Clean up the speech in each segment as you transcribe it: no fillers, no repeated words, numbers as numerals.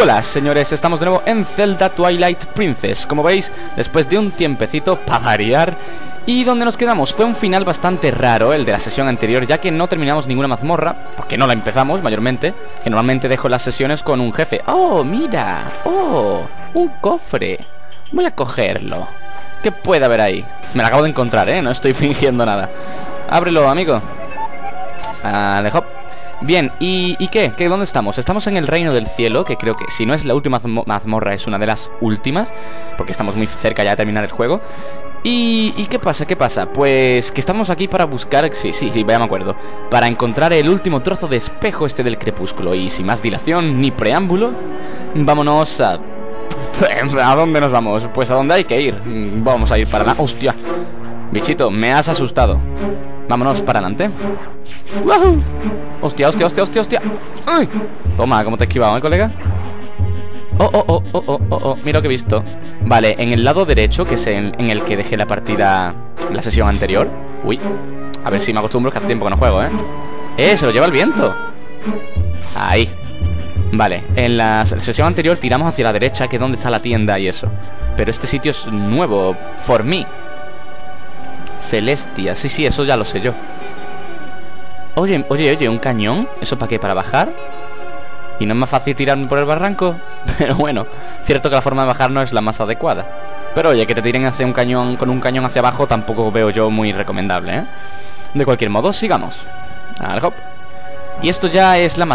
Buenas, señores, estamos de nuevo en Zelda Twilight Princess. Como veis, después de un tiempecito para variar. Y donde nos quedamos fue un final bastante raro, el de la sesión anterior, ya que no terminamos ninguna mazmorra, porque no la empezamos mayormente, que normalmente dejo las sesiones con un jefe. ¡Oh, mira! ¡Oh! Un cofre. Voy a cogerlo. ¿Qué puede haber ahí? Me lo acabo de encontrar, ¿eh? No estoy fingiendo nada. Ábrelo, amigo. Alejo. Bien, ¿y qué? ¿Dónde estamos? Estamos en el Reino del Cielo, que creo que si no es la última mazmorra es una de las últimas, porque estamos muy cerca ya de terminar el juego. ¿Y qué pasa? ¿Qué pasa? Pues que estamos aquí para buscar... Sí, ya me acuerdo. Para encontrar el último trozo de espejo este del crepúsculo. Y sin más dilación ni preámbulo, vámonos a... ¿A dónde nos vamos? Pues a donde hay que ir. Vamos a ir para la... ¡Hostia! Bichito, me has asustado. Vámonos para adelante. ¡Wahoo! ¡Hostia! ¡Uy! Toma, ¿cómo te he esquivado, colega? Mira lo que he visto. Vale, en el lado derecho, que es en el que dejé la partida, la sesión anterior. Uy, a ver si me acostumbro, que hace tiempo que no juego, se lo lleva el viento. Ahí. Vale, en la sesión anterior tiramos hacia la derecha, que es donde está la tienda y eso. Pero este sitio es nuevo, for me. Celestia, sí, eso ya lo sé yo. Oye, ¿un cañón? ¿Eso para qué? ¿Para bajar? ¿Y no es más fácil tirar por el barranco? Pero bueno, cierto que la forma de bajar no es la más adecuada. Pero oye, que te tiren hacia un cañón, con un cañón hacia abajo tampoco veo yo muy recomendable, De cualquier modo, sigamos. Hop. Y esto ya es la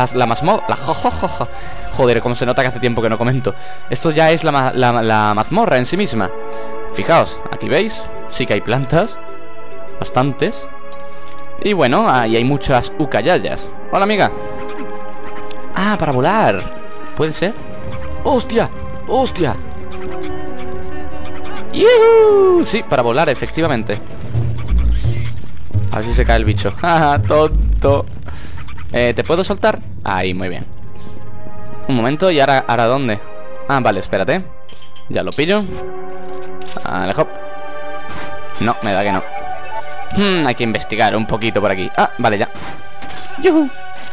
Joder, como se nota que hace tiempo que no comento. Esto ya es la mazmorra en sí misma. Fijaos, aquí veis, sí que hay plantas. Bastantes. Y bueno, ahí hay muchas ucayayas. Hola, amiga. Ah, para volar. ¿Puede ser? ¡Hostia! ¡Yuhu! Sí, para volar, efectivamente. A ver si se cae el bicho. ¡Ja, tonto! ¿Te puedo soltar? Ahí, muy bien. Un momento, ¿y ahora dónde? Ah, vale, espérate. Ya lo pillo. Alejo. No, me da que no. Hay que investigar un poquito por aquí. Ah, vale, ya. ¡Yuhu!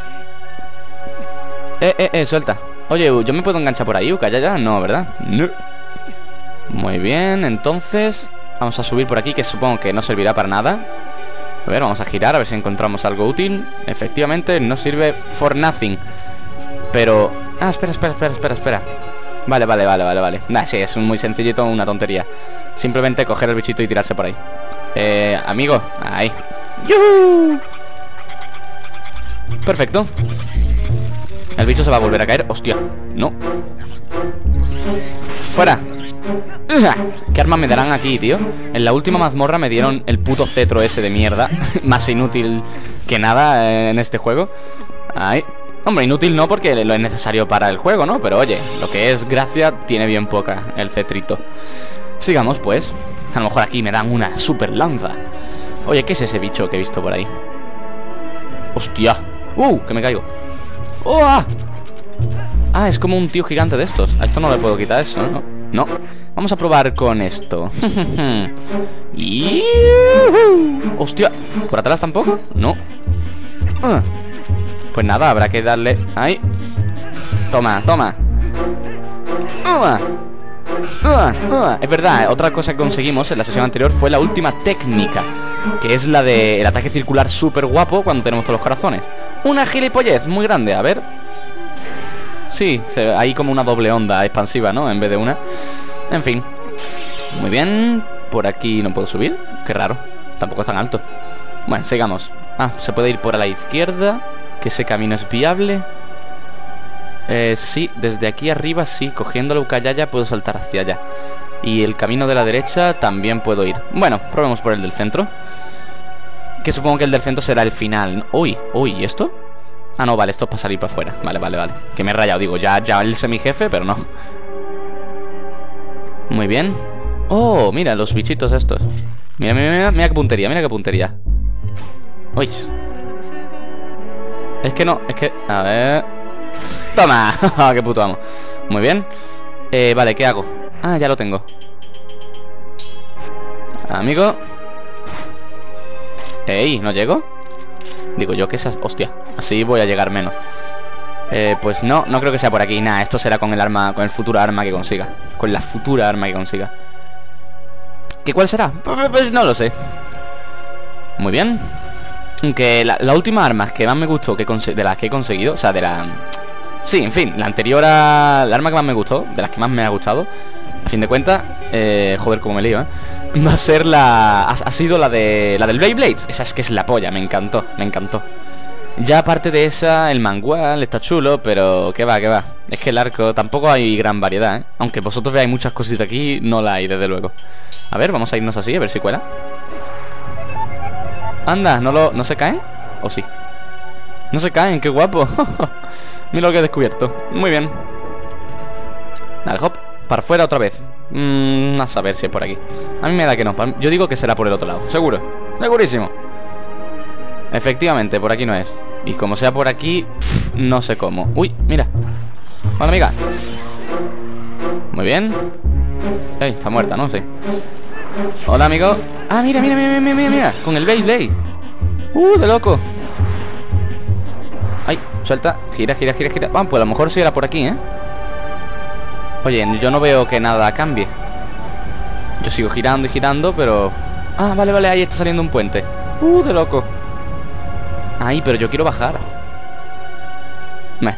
Suelta. Oye, ¿yo me puedo enganchar por ahí, Uka? Ya, no, ¿verdad? No. Muy bien, entonces vamos a subir por aquí, que supongo que no servirá para nada. A ver, vamos a girar, a ver si encontramos algo útil. Efectivamente, no sirve for nothing. Pero... Ah, espera. Vale. Nah, sí, es muy sencillito, una tontería. Simplemente coger el bichito y tirarse por ahí. Amigo, ahí. ¡Yuhu! Perfecto. El bicho se va a volver a caer. Hostia, no. ¡Fuera! ¿Qué armas me darán aquí, tío? En la última mazmorra me dieron el puto cetro ese de mierda. Más inútil que nada en este juego. Ahí. Hombre, inútil no, porque lo es necesario para el juego, ¿no? Pero oye, lo que es gracia tiene bien poca el cetrito. Sigamos, pues. A lo mejor aquí me dan una super lanza. Oye, ¿qué es ese bicho que he visto por ahí? ¡Hostia! Que me caigo. Ah, es como un tío gigante de estos. A esto no le puedo quitar eso, ¿no? No. Vamos a probar con esto. ¡Hostia! ¿Por atrás tampoco? No. Pues nada, habrá que darle... ¡Ahí! Toma. Es verdad, otra cosa que conseguimos en la sesión anterior fue la última técnica, que es la del ataque circular súper guapo cuando tenemos todos los corazones. Una gilipollez muy grande, a ver. Sí, hay como una doble onda expansiva, ¿no? En vez de una. En fin. Muy bien. Por aquí no puedo subir. Qué raro. Tampoco es tan alto. Bueno, sigamos. Ah, se puede ir por a la izquierda, que ese camino es viable. Sí, desde aquí arriba sí, cogiendo la ucayaya puedo saltar hacia allá. Y el camino de la derecha también puedo ir. Bueno, probemos por el del centro, que supongo que el del centro será el final. Uy, ¿y esto? Ah, no, vale, esto es para salir para afuera. Vale. Que me he rayado, digo, ya el semijefe, pero no. Muy bien. Oh, mira, los bichitos estos. Mira qué puntería, Uy. Es que no, es que... A ver... ¡Toma! ¡Qué puto amo! Muy bien. Vale, ¿qué hago? Ah, ya lo tengo. Amigo. ¡Ey! ¿No llego? Digo yo que esas... Hostia, así voy a llegar menos. Pues no creo que sea por aquí. Nah, esto será con el arma, con el futuro arma que consiga. Con la futura arma que consiga. ¿Qué cuál será? Pues no lo sé. Muy bien. Aunque la última arma que más me gustó de las que he conseguido, o sea, de la... Sí, en fin, la anterior a... La arma que más me gustó, de las que más me ha gustado, a fin de cuentas, joder, cómo me lío, va a ser ha sido la del Blade Blades. Esa es que es la polla, me encantó, me encantó. Ya aparte de esa, el mangual está chulo, pero que va, que va. Es que el arco tampoco hay gran variedad, ¿eh? Aunque vosotros veáis muchas cositas aquí, no la hay, desde luego. A ver, vamos a irnos así, a ver si cuela. Anda, ¿no se caen? ¿O sí? No se caen, qué guapo. Mira lo que he descubierto. Muy bien. Dale, hop, para afuera otra vez. A saber si es por aquí. A mí me da que no, yo digo que será por el otro lado. Seguro, segurísimo. Efectivamente, por aquí no es. Y como sea por aquí, no sé cómo. Uy, mira. Hola, amiga. Muy bien. Ey, está muerta, ¿no? Sí. Hola, amigo. Ah, mira, mira, mira, mira, mira, mira. Con el Beyblade. De loco. Ay, suelta. Gira, gira, gira, gira. Pues a lo mejor sí era por aquí, ¿eh? Oye, yo no veo que nada cambie. Yo sigo girando y girando, pero... Ah, vale, vale, ahí está saliendo un puente. De loco. Ay, pero yo quiero bajar. Nah.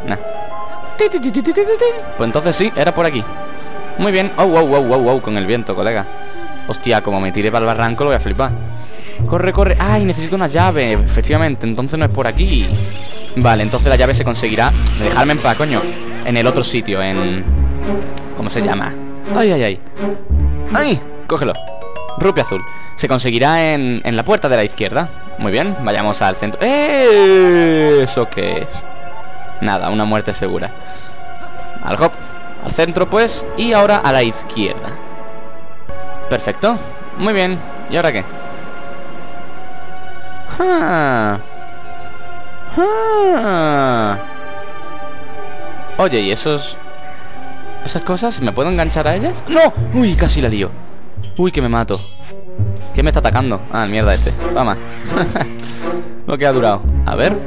Pues entonces sí, era por aquí. Muy bien. Wow, con el viento, colega. Hostia, como me tiré para el barranco lo voy a flipar. Corre, corre. Ay, necesito una llave. Efectivamente, entonces no es por aquí. Vale, entonces la llave se conseguirá. Dejarme en paz, coño. En el otro sitio, en... ¿Cómo se llama? Ay, ay, ay. ¡Ay! Cógelo. Rupia azul. Se conseguirá en la puerta de la izquierda. Muy bien, vayamos al centro. ¿Eso qué es? Nada, una muerte segura. Al hop, al centro pues. Y ahora a la izquierda. Perfecto, muy bien. ¿Y ahora qué? Oye, ¿y esas cosas? ¿Me puedo enganchar a ellas? ¡No! ¡Uy, casi la lío! ¡Uy, que me mato! ¿Qué me está atacando? Ah, mierda este. Vamos. Lo que ha durado. A ver.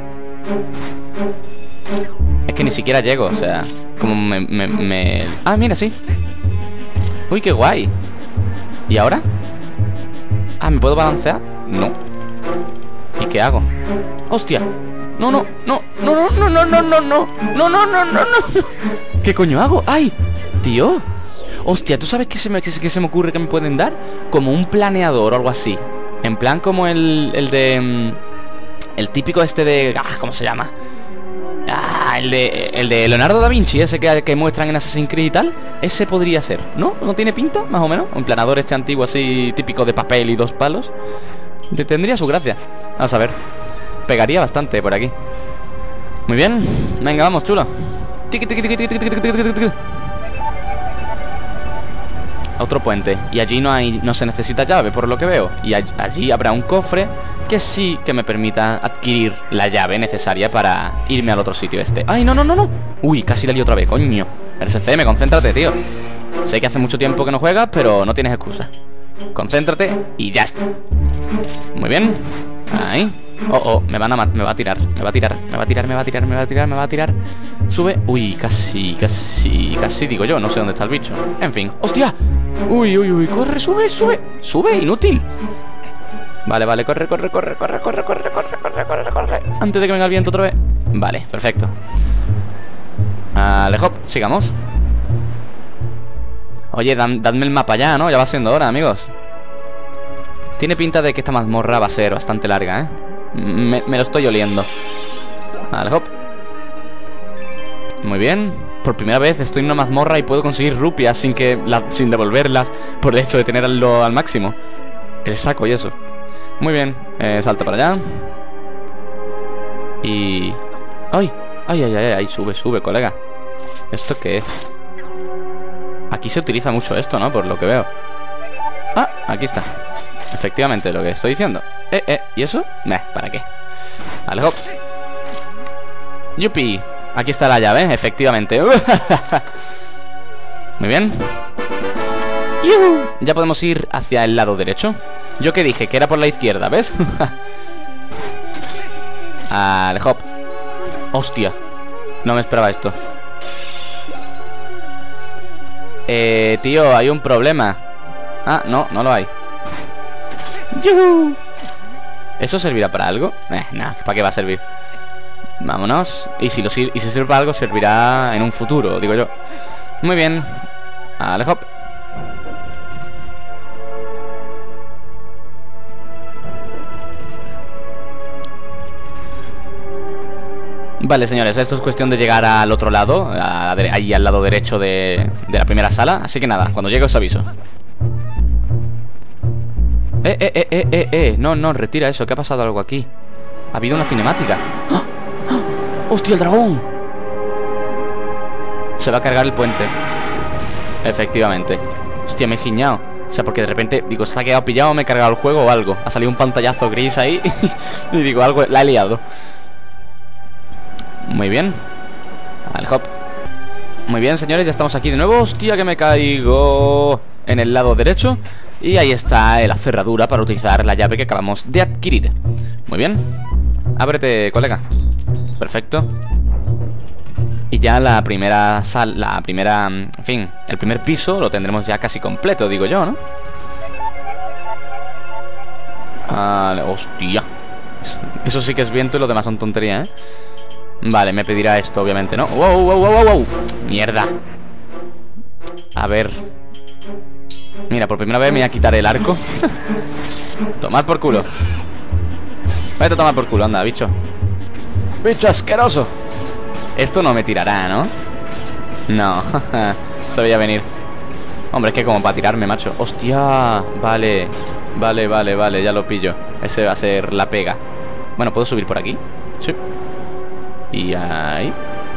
Es que ni siquiera llego, o sea... Como me... Ah, mira, sí. Uy, qué guay. ¿Y ahora? Ah, ¿me puedo balancear? No. ¿Y qué hago? ¡Hostia! No, no, no, no, no, no, no, no, no, no, no, no, no, no, no. ¿Qué coño hago? ¡Ay! Tío. Hostia, ¿tú sabes qué se me ocurre que me pueden dar? Como un planeador o algo así. En plan como el de... El típico este de... ¿cómo se llama? El de Leonardo da Vinci, ese que muestran en Assassin's Creed y tal. Ese podría ser, ¿no? ¿No tiene pinta? Más o menos. Un planador este antiguo así, típico de papel y dos palos. Tendría su gracia. Vamos a ver. Pegaría bastante por aquí. Muy bien. Venga, vamos, chulo. Tiki, tiki, tiki, tiki, tiki, tiki, tiki, tiki. Otro puente. Y allí no se necesita llave, por lo que veo. Y allí habrá un cofre que sí que me permita adquirir la llave necesaria para irme al otro sitio este. ¡Ay, no, no, no, no! Uy, casi la lío otra vez, coño. RSCM, concéntrate, tío. Sé que hace mucho tiempo que no juegas, pero no tienes excusa. Concéntrate y ya está. Muy bien. Ahí. Me va a tirar. Me va a tirar. Sube. Uy, casi digo yo, no sé dónde está el bicho. En fin. ¡Hostia! Uy, corre, sube, inútil. Vale, corre. Antes de que venga el viento otra vez. Vale, perfecto. Hop, sigamos. Oye, dadme el mapa ya, ¿no? Ya va siendo hora, amigos. Tiene pinta de que esta mazmorra va a ser bastante larga, ¿eh? Me lo estoy oliendo. Vale, hop. Muy bien. Por primera vez estoy en una mazmorra y puedo conseguir rupias sin devolverlas por el hecho de tenerlo al máximo. El saco y eso. Muy bien. Salta para allá. Y... ¡Ay! Sube, colega. ¿Esto qué es? Aquí se utiliza mucho esto, ¿no? Por lo que veo. Ah, aquí está. Efectivamente, lo que estoy diciendo. ¿Y eso? ¿Para qué? Vale, hop. ¡Yupi! Aquí está la llave, efectivamente. Muy bien. ¡Yuhu! Ya podemos ir hacia el lado derecho. Yo que dije que era por la izquierda, ¿ves? Vale, hop. ¡Hostia! No me esperaba esto. Tío, hay un problema. Ah, no, no lo hay. ¡Yuhu! ¿Eso servirá para algo? Nada, ¿para qué va a servir? Vámonos. Y si sirve para algo, servirá en un futuro, digo yo. Muy bien. Vale, hop. Vale, señores, esto es cuestión de llegar al otro lado, ahí al lado derecho de la primera sala. Así que nada, cuando llegue os aviso. No, no, retira eso, que ha pasado algo aquí. Ha habido una cinemática. ¡Ah! ¡Ah! ¡Hostia, el dragón! Se va a cargar el puente. Efectivamente. Hostia, me he giñado. O sea, porque de repente, digo, se ha quedado pillado, me he cargado el juego o algo. Ha salido un pantallazo gris ahí. Y digo, algo, la he liado. Muy bien. Vale, hop. Muy bien, señores, ya estamos aquí de nuevo. Hostia, que me caigo en el lado derecho. Y ahí está la cerradura para utilizar la llave que acabamos de adquirir. Muy bien. Ábrete, colega. Perfecto. Y ya la primera en fin, el primer piso lo tendremos ya casi completo, digo yo, ¿no? Vale, hostia. Eso sí que es viento y lo demás son tonterías, ¿eh? Vale, me pedirá esto, obviamente, ¿no? ¡Wow, wow, wow, wow, wow! ¡Mierda! A ver. Mira, por primera vez me voy a quitar el arco. Tomad por culo. Vete a tomar por culo, anda, bicho. ¡Bicho asqueroso! Esto no me tirará, ¿no? No, se veía venir. Hombre, es que como para tirarme, macho. ¡Hostia! Vale, vale, vale, vale, ya lo pillo. Ese va a ser la pega. Bueno, ¿puedo subir por aquí? Sí. Y ahí.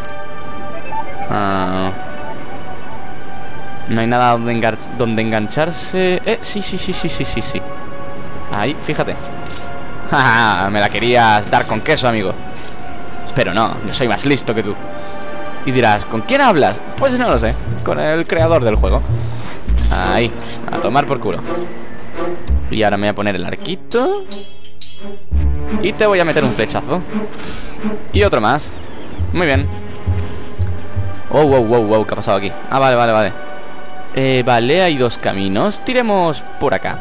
No hay nada donde engancharse. Sí. Ahí, fíjate. Me la querías dar con queso, amigo. Pero no, yo soy más listo que tú. Y dirás, ¿con quién hablas? Pues no lo sé, con el creador del juego. Ahí, a tomar por culo. Y ahora me voy a poner el arquito. Y te voy a meter un flechazo. Y otro más. Muy bien. Oh, wow, ¿qué ha pasado aquí? Ah, vale. Vale, hay dos caminos. Tiremos por acá.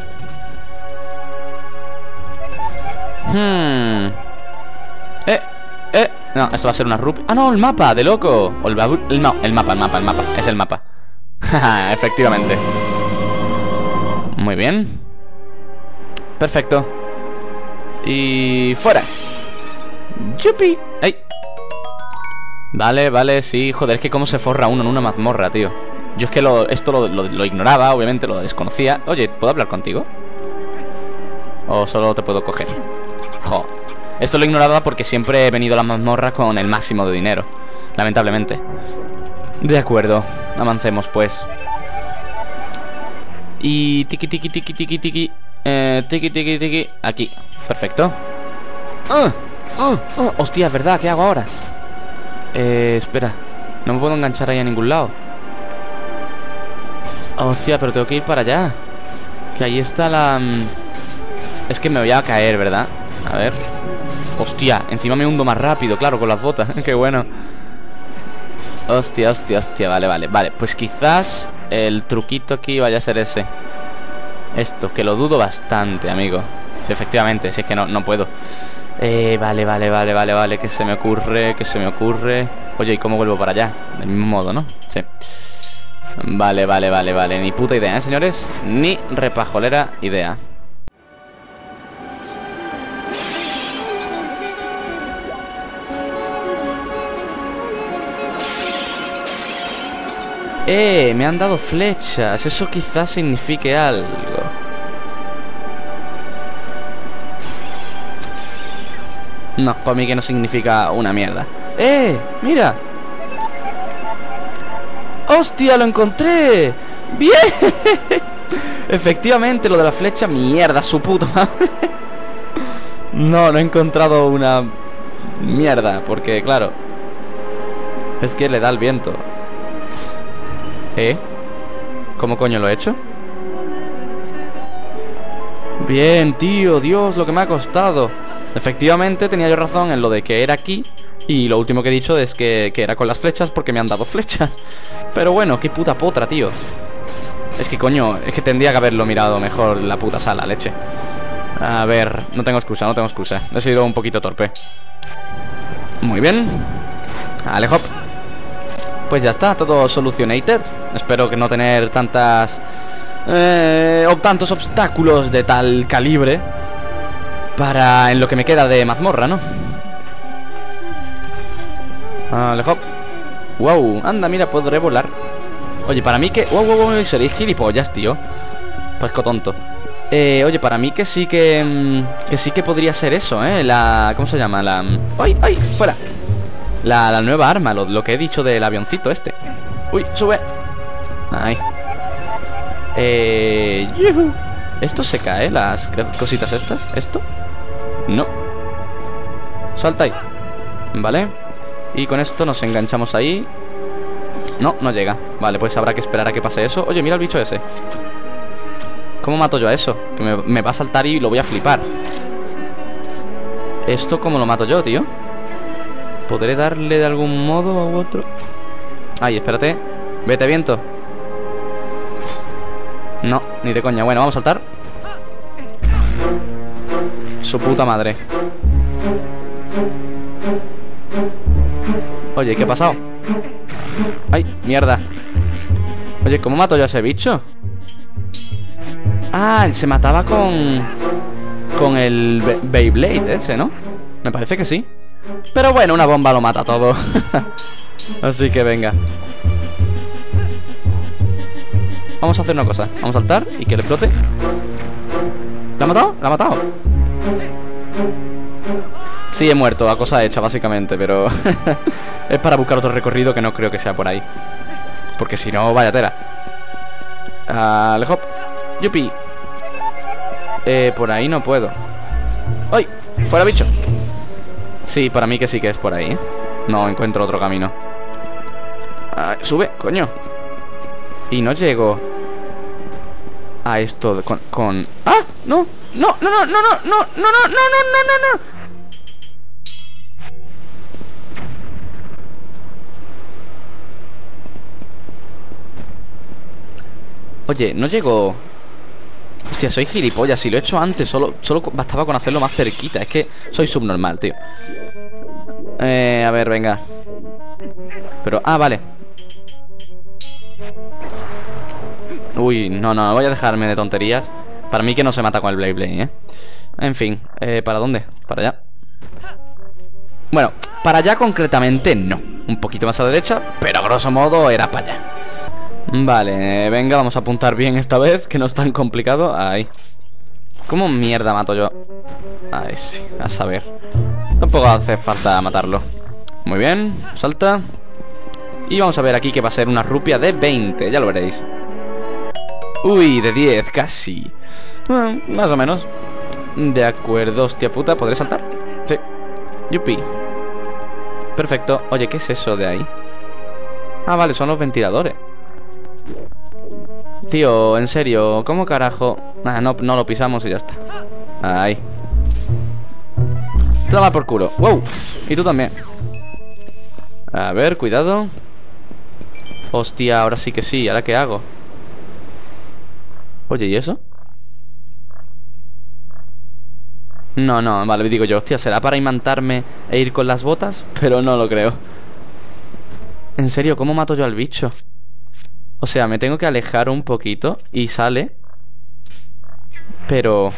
No, esto va a ser una rupia. Ah, no, el mapa, de loco. O el mapa. Es el mapa. Efectivamente. Muy bien. Perfecto. Y fuera. ¡Yupi! ¡Ey! Vale, sí. Joder, es que cómo se forra uno en una mazmorra, tío. Yo es que esto lo ignoraba, obviamente, lo desconocía. Oye, ¿puedo hablar contigo? ¿O solo te puedo coger? Jo. Esto lo ignoraba porque siempre he venido a las mazmorras con el máximo de dinero. Lamentablemente. De acuerdo. Avancemos, pues. Y tiki. Tiki. Aquí. Perfecto. Hostia, es verdad, ¿qué hago ahora? Espera. No me puedo enganchar ahí a ningún lado. Hostia, pero tengo que ir para allá. Que ahí está la... Es que me voy a caer, ¿verdad? A ver. Hostia, encima me hundo más rápido, claro, con las botas. Qué bueno. Hostia, vale. Pues quizás el truquito aquí vaya a ser ese. Esto, que lo dudo bastante, amigo. Sí, efectivamente, si es que no puedo. Vale. ¿Qué se me ocurre? Oye, ¿y cómo vuelvo para allá? Del mismo modo, ¿no? Sí. Vale. Ni puta idea, ¿eh, señores? Ni repajolera idea. Me han dado flechas. Eso quizás signifique algo. No, para mí que no significa una mierda. ¡Mira! ¡Hostia, lo encontré! ¡Bien! Efectivamente, lo de la flecha. Mierda, su puta madre. No he encontrado una mierda. Porque, claro, es que le da el viento. ¿Cómo coño lo he hecho? Bien, tío, Dios, lo que me ha costado. Efectivamente, tenía yo razón en lo de que era aquí. Y lo último que he dicho es que era con las flechas porque me han dado flechas. Pero bueno, qué puta potra, tío. Es que coño, es que tendría que haberlo mirado mejor la puta sala, leche. A ver, no tengo excusa, no tengo excusa. He sido un poquito torpe. Muy bien. Vale, hop. Pues ya está, todo solucionated. Espero que no tener tantos obstáculos de tal calibre para en lo que me queda de mazmorra, ¿no? Vale, hop. Wow, anda, mira, podré volar. Oye, para mí que... Wow, seréis gilipollas, tío. Parezco tonto. Oye, para mí que sí que sí que podría ser eso, la... ¿Cómo se llama? La... ¡Ay! ¡Fuera! La nueva arma, lo que he dicho del avioncito este. ¡Uy! ¡Sube! ¡Ay! ¡Yuhu! ¿Esto se cae? Las cositas estas. ¿Esto? No. Salta ahí. Vale. Y con esto nos enganchamos ahí. No, no llega. Vale, pues habrá que esperar a que pase eso. Oye, mira el bicho ese. ¿Cómo mato yo a eso? Que me va a saltar y lo voy a flipar. ¿Esto cómo lo mato yo, tío? ¿Podré darle de algún modo u otro? Ay, espérate. Vete, viento. No, ni de coña. Bueno, vamos a saltar. Su puta madre. Oye, ¿qué ha pasado? ¡Ay, mierda! Oye, ¿cómo mato yo a ese bicho? Ah, se mataba con el Beyblade ese, ¿no? Me parece que sí. Pero bueno, una bomba lo mata todo. Así que venga. Vamos a hacer una cosa. Vamos a saltar y que le explote. ¿La ha matado? ¿La ha matado? Sí, he muerto, a cosa hecha básicamente, pero es para buscar otro recorrido que no creo que sea por ahí. Porque si no, vaya tela. Hop. Yupi. Por ahí no puedo. ¡Ay! ¡Fuera, bicho! Sí, para mí que sí que es por ahí, ¿eh? No encuentro otro camino. Sube, coño. Y no llego a esto con... ¡Ah! ¡No! ¡No! ¡No! ¡No! ¡No! ¡No! ¡No! ¡No! ¡No! ¡No! ¡No! ¡No! Oye, no llego... Hostia, soy gilipollas. Si lo he hecho antes, solo bastaba con hacerlo más cerquita. Es que soy subnormal, tío. A ver, venga. Pero... Ah, vale. Uy, no, voy a dejarme de tonterías. Para mí que no se mata con el Beyblade, ¿eh? En fin, ¿para dónde? Para allá. Bueno, para allá concretamente no. Un poquito más a la derecha, pero a grosso modo era para allá. Vale, venga, vamos a apuntar bien esta vez, que no es tan complicado. Ahí. ¿Cómo mierda mato yo? Ay, sí, a saber. Tampoco hace falta matarlo. Muy bien, salta. Y vamos a ver aquí que va a ser una rupia de 20, ya lo veréis. Uy, de 10, casi. Más o menos. De acuerdo, hostia puta, ¿podré saltar? Sí. Yupi. Perfecto. Oye, ¿qué es eso de ahí? Ah, vale, son los ventiladores. Tío, en serio, ¿cómo carajo? No lo pisamos y ya está. Ahí. Toma por culo. Wow. Y tú también. A ver, cuidado. Hostia, ahora sí que sí. ¿Ahora qué hago? Oye, ¿y eso? No, vale, digo yo, hostia, ¿será para imantarme e ir con las botas? Pero no lo creo. En serio, ¿cómo mato yo al bicho? O sea, me tengo que alejar un poquito y sale. Pero...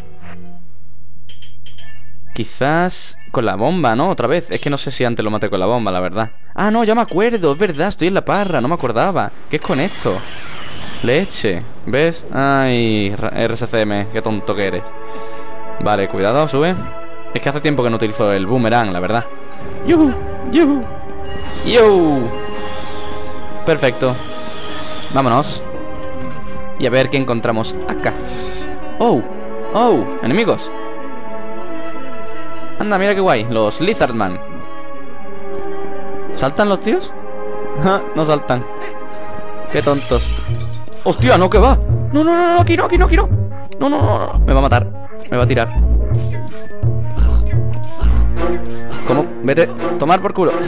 quizás con la bomba, ¿no? Otra vez. Es que no sé si antes lo maté con la bomba, la verdad. Ah, no, ya me acuerdo, es verdad, estoy en la parra, no me acordaba. ¿Qué es con esto? Leche, ¿ves? Ay, RSCM, qué tonto que eres. Vale, cuidado, sube. Es que hace tiempo que no utilizo el boomerang, la verdad. ¡Yuhu! ¡Yuhu! ¡Yuhu! Perfecto. Vámonos. Y a ver qué encontramos acá. ¡Oh! ¡Oh! ¡Enemigos! Anda, mira qué guay. Los Lizardman. ¿Saltan los tíos? No saltan. Qué tontos. ¡Hostia, no, que va! No, aquí no. No. Me va a matar. Me va a tirar. ¿Cómo? Vete, tomar por culo.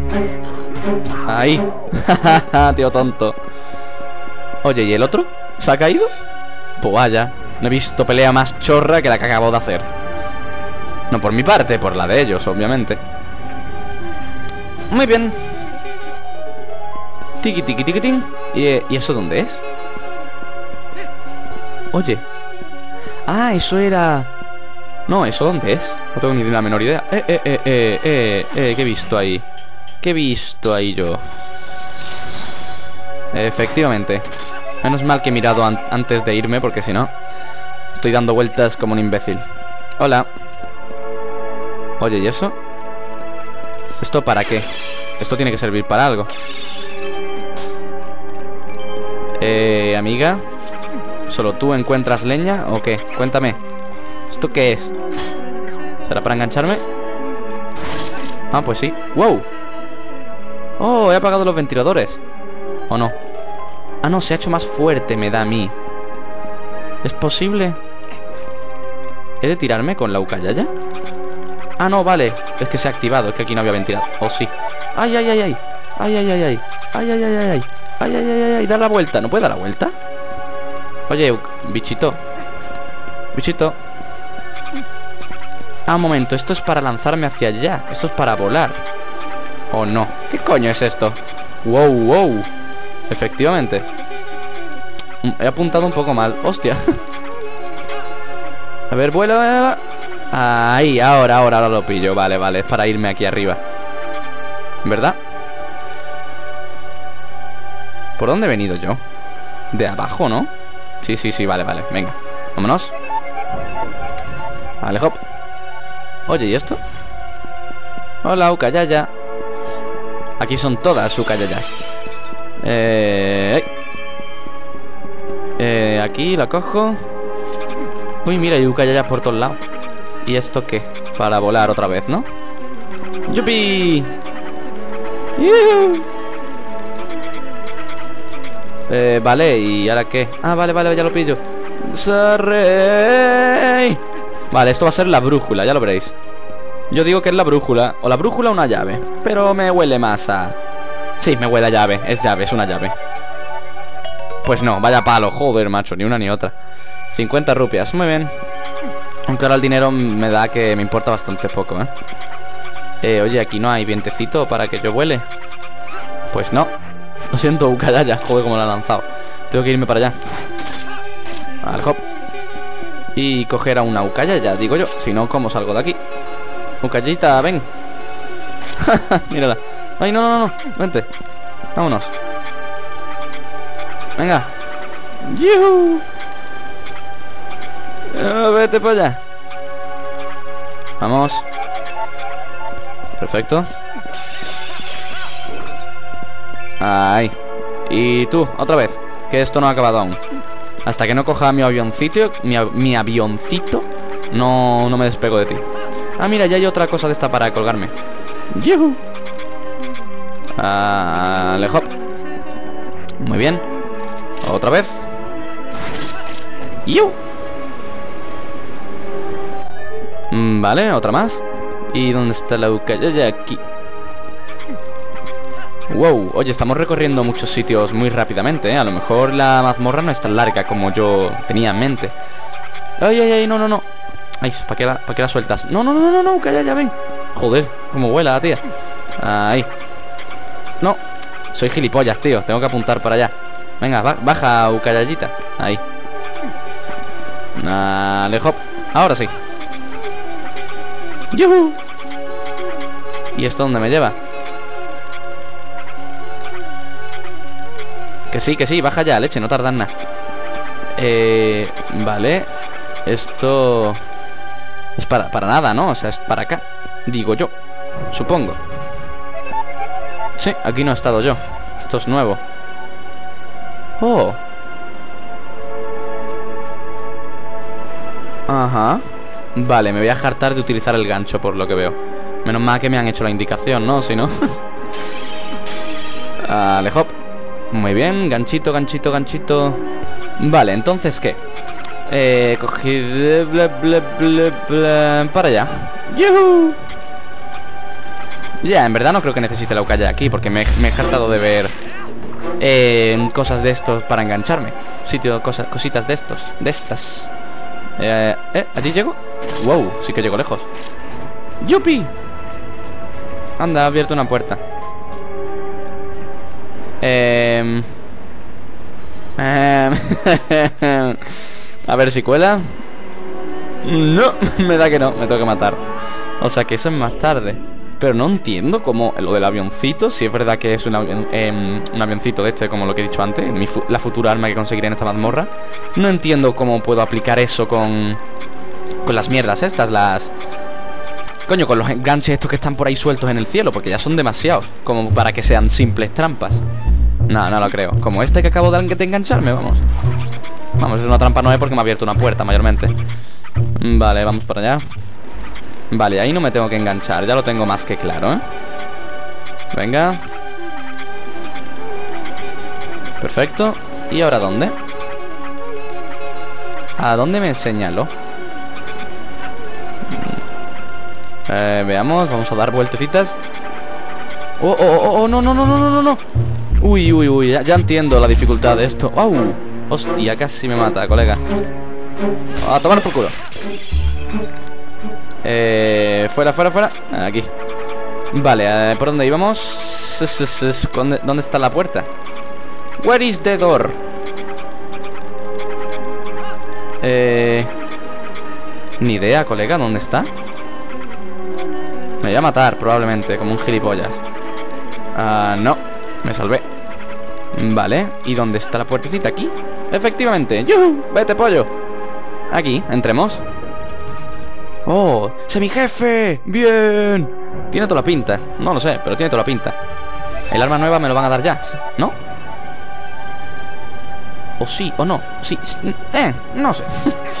Ahí. Tío tonto. Oye, ¿y el otro? ¿Se ha caído? Pues vaya, no he visto pelea más chorra que la que acabo de hacer. No por mi parte, por la de ellos, obviamente. Muy bien. Tiki tiki tiki ting. ¿Y eso dónde es? Oye. Ah, eso era... No, ¿eso dónde es? No tengo ni la menor idea. ¿Qué he visto ahí? ¿Qué he visto ahí yo? Efectivamente. Menos mal que he mirado antes de irme, porque si no estoy dando vueltas como un imbécil. Hola. Oye, ¿y eso? ¿Esto para qué? Esto tiene que servir para algo. Amiga, ¿solo tú encuentras leña o qué? Cuéntame. ¿Esto qué es? ¿Será para engancharme? Ah, pues sí. ¡Wow! Oh, he apagado los ventiladores. ¿O no? Ah, no, se ha hecho más fuerte, me da a mí. ¿Es posible? ¿He de tirarme con la ucayaya? Ah, no, vale. Es que se ha activado, es que aquí no había ventilador. Oh, sí. ¡Ay, ay, ay, ay! ¡Ay, ay, ay, ay! ¡Ay, ay, ay, ay, ay! ¡Ay, ay, ay, ay! ¡Da la vuelta! ¿No puede dar la vuelta? Oye, bichito. Bichito. Ah, un momento. Esto es para lanzarme hacia allá. Esto es para volar. ¿O no? ¿Qué coño es esto? ¡Wow, wow! Efectivamente. He apuntado un poco mal. ¡Hostia! A ver, vuela. Ahí, ahora lo pillo. Vale, vale, es para irme aquí arriba. ¿Verdad? ¿Por dónde he venido yo? De abajo, ¿no? Sí, sí, sí, vale, vale, venga. Vámonos. Vale, hop. Oye, ¿y esto? Hola, ucayaya. Aquí son todas ucayayas. Aquí la cojo. Uy, mira, hay ucayayas por todos lados. ¿Y esto qué? Para volar otra vez, ¿no? ¡Yupi! ¡Yuhu! Vale, ¿y ahora qué? Ah, vale, vale, ya lo pillo. ¡Sarrey! Vale, esto va a ser la brújula, ya lo veréis. Yo digo que es la brújula. O la brújula o una llave. Pero me huele más a... Sí, me huele a llave, es una llave. Pues no, vaya palo, joder, macho, ni una ni otra. 50 rupias, muy bien. Aunque ahora el dinero me da que me importa bastante poco, oye, aquí no hay vientecito para que yo vuele. Pues no. Lo siento, ucayaya, joder, como la he lanzado. Tengo que irme para allá. Vale, hop. Y coger a una ucayaya, digo yo. Si no, ¿cómo salgo de aquí? Ucayita, ven. Mírala. Ay, no, no, no, vente. Vámonos. Venga. ¡Yuhu! Vete para allá. Vamos. Perfecto. Ahí. Y tú, otra vez. Que esto no ha acabado aún. Hasta que no coja mi avioncito. Mi avioncito. No me despego de ti. Ah, mira, ya hay otra cosa de esta para colgarme. ¡Yuhu! Vale, hop. Muy bien. Otra vez. ¡Yu! Vale, otra más. ¿Y dónde está la ucayaya? Aquí. Wow, oye, estamos recorriendo muchos sitios muy rápidamente, A lo mejor la mazmorra no es tan larga como yo tenía en mente. Ay, ay, ay, no, no, no. Ay, ¿para qué la sueltas? No, no, no, no, no, ucayaya, ven. Joder, cómo vuela la tía. Ahí. No, soy gilipollas, tío. Tengo que apuntar para allá. Venga, baja, ucayayita. Ahí. Vale, hop. Ahora sí. ¡Yuhu! ¿Y esto dónde me lleva? Que sí, baja ya, leche, no tardan nada. Vale. Esto... es para nada, ¿no? O sea, es para acá. Digo yo, supongo. Sí, aquí no he estado yo. Esto es nuevo. Oh. Ajá. Vale, me voy a hartar de utilizar el gancho, por lo que veo. Menos mal que me han hecho la indicación, ¿no? Si no... Vale, hop. Muy bien, ganchito, ganchito, ganchito. Vale, entonces, ¿qué? Cogí... bla, bla, bla, bla, para allá. ¡Yuhu! Ya, en verdad no creo que necesite la Ucaya aquí, porque me he hartado de ver cosas de estos para engancharme. Cositas de estos, de estas. ¿Allí llego? Wow, sí que llego lejos. ¡Yupi! Anda, ha abierto una puerta. A ver si cuela. No, me da que no, me tengo que matar. O sea que eso es más tarde. Pero no entiendo cómo lo del avioncito, si es verdad que es un avioncito de este, como lo que he dicho antes, la futura arma que conseguiré en esta mazmorra. No entiendo cómo puedo aplicar eso con las mierdas estas, coño, con los enganches estos que están por ahí sueltos en el cielo, porque ya son demasiados como para que sean simples trampas. No, no lo creo. Como este que acabo de engancharme, vamos. Vamos, es una trampa no es porque me ha abierto una puerta, mayormente. Vale, vamos para allá. Vale, ahí no me tengo que enganchar, ya lo tengo más que claro, ¿eh? Venga. Perfecto. ¿Y ahora dónde? ¿A dónde me señalo? Veamos, vamos a dar vueltecitas. Oh, no, no, no, no, no, no. Uy, uy, uy, ya entiendo la dificultad de esto. ¡Au! Hostia, casi me mata, colega. A tomar por culo. Fuera, fuera, fuera. Aquí. Vale, ¿por dónde íbamos? ¿Dónde está la puerta? Where is the door? Ni idea, colega, ¿dónde está? Me voy a matar, probablemente, como un gilipollas. No, me salvé. Vale, ¿y dónde está la puertecita? ¿Aquí? Efectivamente. ¡Yuhu! ¡Vete, pollo! Aquí, entremos. ¡Oh! ¡Semijefe! ¡Bien! Tiene toda la pinta. No lo sé, pero tiene toda la pinta. El arma nueva me lo van a dar ya, ¿no? O sí, o no. Sí, no sé.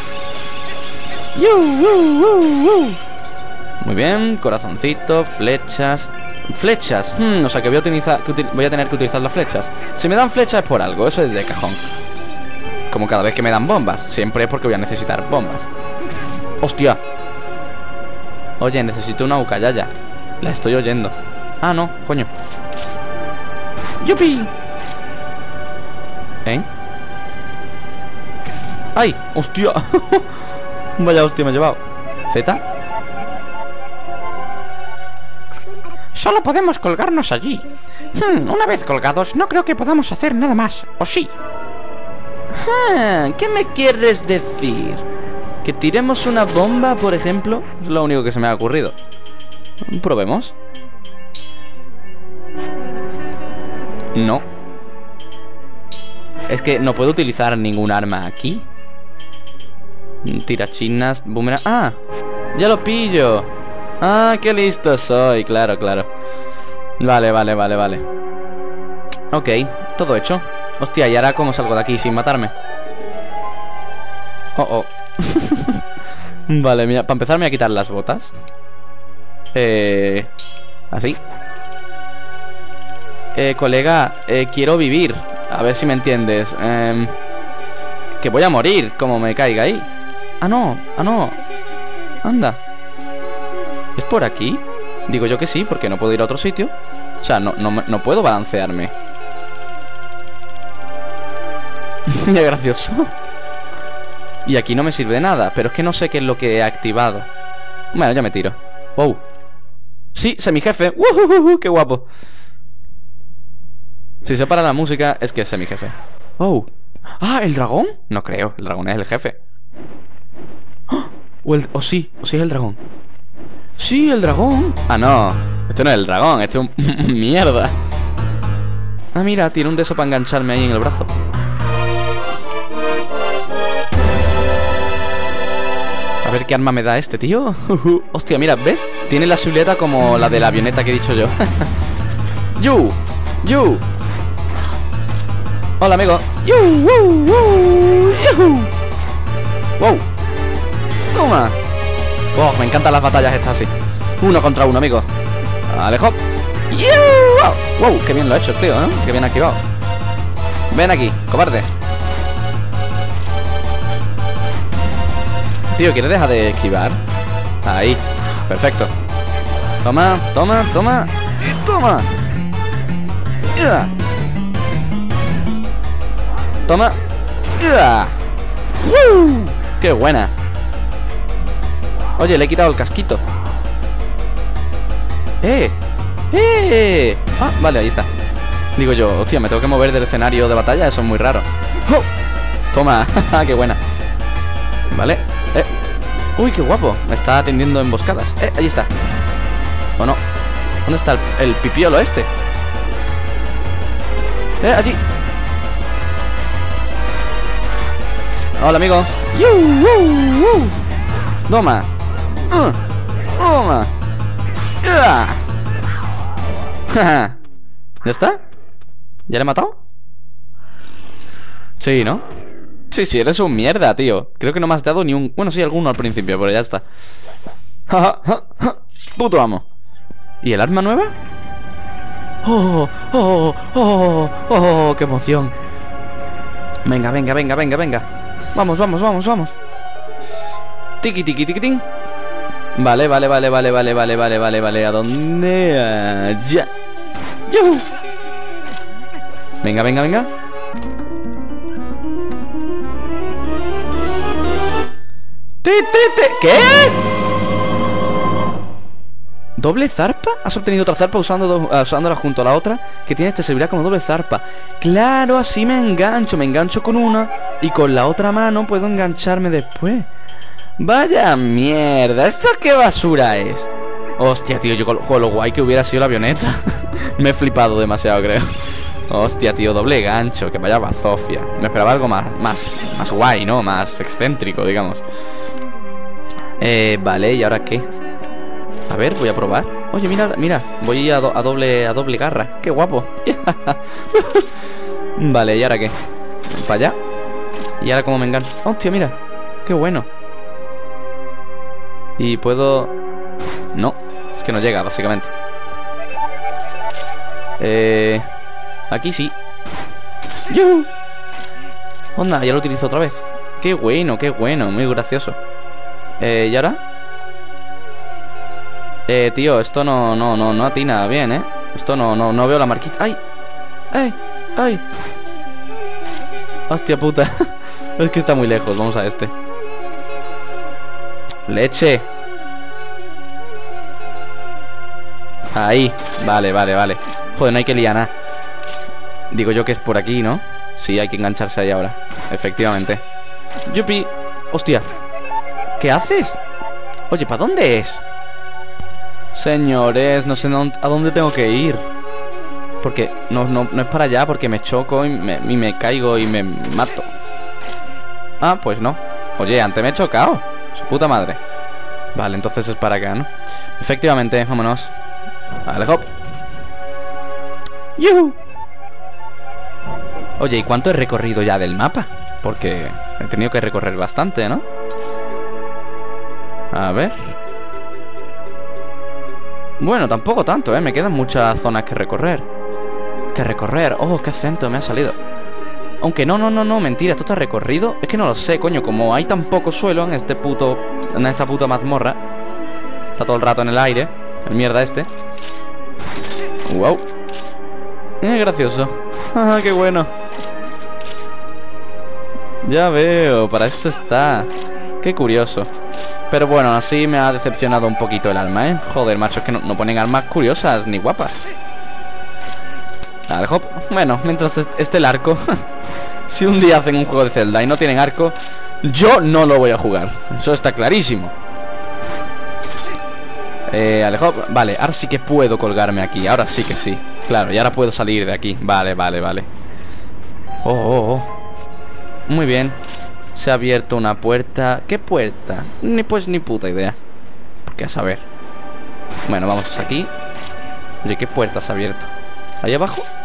Muy bien, corazoncito, flechas. Flechas, o sea que voy a tener que utilizar las flechas. Si me dan flechas es por algo, eso es de cajón. Como cada vez que me dan bombas. Siempre es porque voy a necesitar bombas. ¡Hostia! Oye, necesito una ucayaya. La estoy oyendo. Ah, no, coño. ¡Yupi! ¡Ay! ¡Hostia! Vaya hostia me ha llevado. ¿Z? Solo podemos colgarnos allí. Una vez colgados, no creo que podamos hacer nada más. ¿O sí? ¿Qué me quieres decir? ¿Que tiremos una bomba, por ejemplo? Es lo único que se me ha ocurrido. Probemos. No. Es que no puedo utilizar ningún arma aquí. Tirachinas, boomerang. ¡Ah! ¡Ya lo pillo! ¡Ah, qué listo soy! Claro, claro. Vale, vale, vale, vale. Ok, todo hecho. Hostia, ¿y ahora cómo salgo de aquí sin matarme? Oh, oh. Vale, mira, para empezar me voy a quitar las botas. Así. Colega, quiero vivir. A ver si me entiendes. Que voy a morir como me caiga ahí. Ah, no, ah, no. Anda. ¿Es por aquí? Digo yo que sí, porque no puedo ir a otro sitio. O sea, no puedo balancearme. Ya gracioso. Y aquí no me sirve de nada, pero es que no sé qué es lo que he activado. Bueno, ya me tiro. Wow. Sí, semijefe. ¡Qué guapo! Si se para la música, es que es semijefe. ¡Oh! ¡Ah, el dragón! No creo, el dragón es el jefe. O sí es el dragón. ¡Sí, el dragón! Ah, no, este no es el dragón, este es un... ¡Mierda! Ah, mira, tiene un de eso para engancharme ahí en el brazo. A ver qué arma me da este, tío. Hostia, mira, ¿ves? Tiene la silueta como la de la avioneta que he dicho yo. ¡You! Hola, amigo. ¡Wow! ¡Toma! Oh, me encantan las batallas estas así. 1 contra 1, amigo. Alejo. ¡Wow! Qué bien lo he hecho, tío, ¿eh? Qué bien activado. Ven aquí, cobarde. Tío, ¿quieres dejar de esquivar? Ahí, perfecto. Toma, toma, toma. Y toma. ¡Ya! Toma. ¡Ya! ¡Woo! ¡Qué buena! Oye, le he quitado el casquito. Ah, vale, ahí está. Digo yo, hostia, me tengo que mover del escenario de batalla. Eso es muy raro. ¡Oh! Toma, qué buena. Vale. Uy, qué guapo. Me está atendiendo emboscadas. Ahí está. ¿O no? ¿Dónde está el pipiolo este? Allí. Hola, amigo. Toma. Toma. ¿Ya está? ¿Ya le he matado? Sí, ¿no? Sí, eres un mierda, tío. Creo que no me has dado ni un... Bueno, sí, alguno al principio, pero ya está. Puto amo. ¿Y el arma nueva? ¡Oh! ¡Qué emoción! Venga. Vamos. Tiki, tiki, tiki, ting. Vale. ¿A dónde? Ya. ¡Yuhu! Venga. ¿Qué? ¿Doble zarpa? Has obtenido otra zarpa usándola junto a la otra que tienes, te servirá como doble zarpa. Claro, así me engancho con una y con la otra mano puedo engancharme después. Vaya mierda, ¿esto qué basura es? Hostia, tío, yo con lo guay que hubiera sido la avioneta. Me he flipado demasiado, creo. Hostia, tío, doble gancho, que vaya bazofia. Me esperaba algo más guay, ¿no? Más excéntrico, digamos. Vale, ¿y ahora qué? A ver, voy a probar. Oye, mira, voy a doble garra. ¡Qué guapo! Vale, ¿y ahora qué? Para allá. ¿Y ahora cómo me engancho? ¡Hostia, mira! ¡Qué bueno! Y puedo... No, es que no llega, básicamente. Aquí sí. ¡Yuhu! Onda, ya lo utilizo otra vez. ¡Qué bueno, muy gracioso! ¿Y ahora? Tío, esto no atina bien, ¿eh? Esto no veo la marquita. ¡Ay! Hostia puta. Es que está muy lejos, vamos a este. ¡Leche! Ahí, vale. Joder, no hay que liar nada. Digo yo que es por aquí, ¿no? Sí, hay que engancharse ahí ahora. Efectivamente. ¡Yupi! ¡Hostia! ¿Qué haces? Oye, ¿para dónde es? Señores, no sé a dónde tengo que ir. Porque no es para allá, porque me choco y me caigo y me mato. Ah, pues no. Oye, antes me he chocado. Su puta madre. Vale, entonces es para acá, ¿no? Efectivamente, vámonos. Vale, hop. ¡Yuhu! Oye, ¿y cuánto he recorrido ya del mapa? Porque he tenido que recorrer bastante, ¿no? A ver. Bueno, tampoco tanto, ¿eh? Me quedan muchas zonas que recorrer. Oh, qué acento me ha salido. Aunque no, mentira, esto está recorrido. Es que no lo sé, coño, como hay tan poco suelo en esta puta mazmorra. Está todo el rato en el aire. El mierda este. Wow. Gracioso. Qué bueno. Ya veo, para esto está. Qué curioso. Pero bueno, así me ha decepcionado un poquito el alma, ¿eh? Joder, macho, es que no ponen armas curiosas ni guapas. Vale, hop. Bueno, mientras esté el arco. Si un día hacen un juego de Zelda y no tienen arco, yo no lo voy a jugar. Eso está clarísimo. Vale, hop. Vale, ahora sí que puedo colgarme aquí. Ahora sí que sí. Claro, y ahora puedo salir de aquí. Vale. Oh. Muy bien. Se ha abierto una puerta. ¿Qué puerta? Ni puta idea. Porque a saber. Bueno, vamos aquí. Oye, ¿qué puerta se ha abierto? ¿Ahí abajo?